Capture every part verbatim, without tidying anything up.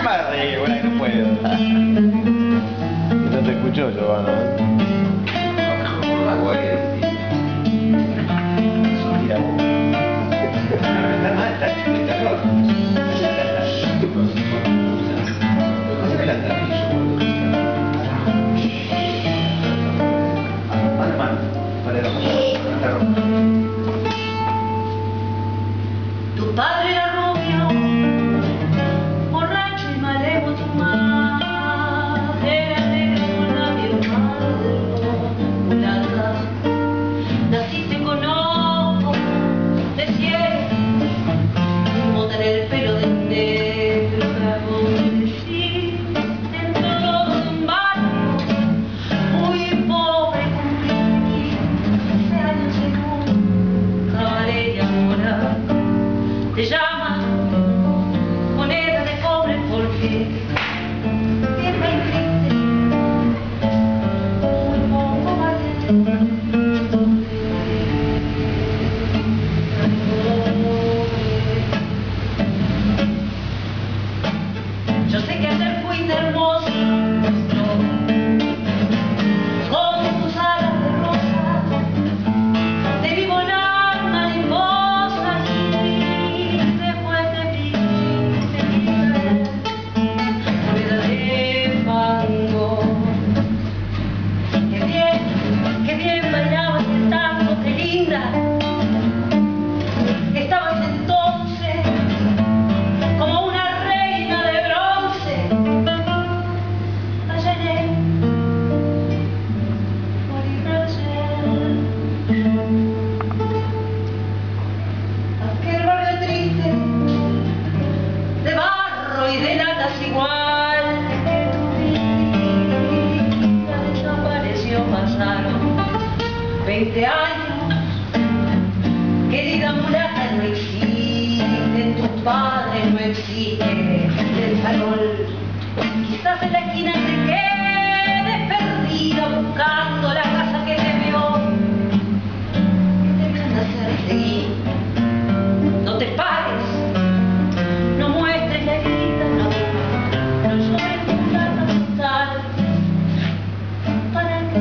me agarré, bueno, no puedo. No te escucho, Giovanna. Tu padre era rubio, borracho y malevo, tu madre era negra con labios mulata. Naciste con ojos de cielo, mota en el pelo de negro dragón. Creciste en todo un barrio muy pobre, con quince años en un cabaret y ahora te llaman moneda de cobre porque vieja y triste, muy poco vale. Yo sé que ayer fuiste hermosa, con tus alas de rosa, te vi volar mariposa y después te vi, te vi caer, rueda de fango. Qué bien, qué bien bailabas el tango, qué linda estabas entonces, como una reina de bronce. Allá en el Oribrasil, aquel barrio triste de barro y de latas igual que tu vida desapareció. Pasaron veinte años, querida mulata, no existe tu padre, no existe el farol. Quizás en la esquina te quedes perdida buscando la casa que te vio, que te vio nacer. Seguí, no te pares, no muestres la herida, no, no llores, mulata total. ¿Para qué?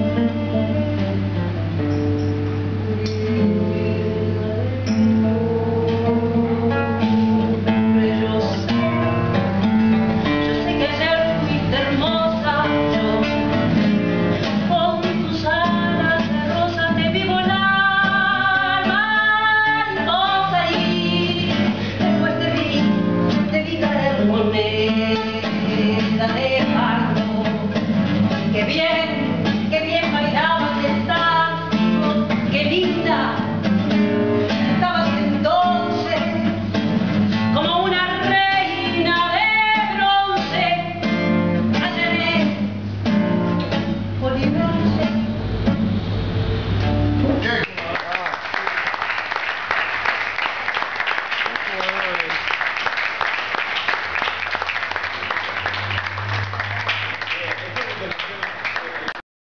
Yo sé, yo sé que ayer fuiste hermosa, yo con tus alas de rosa te vi volar mariposa y después te vi, te vi caer moneda de fango. Qué bien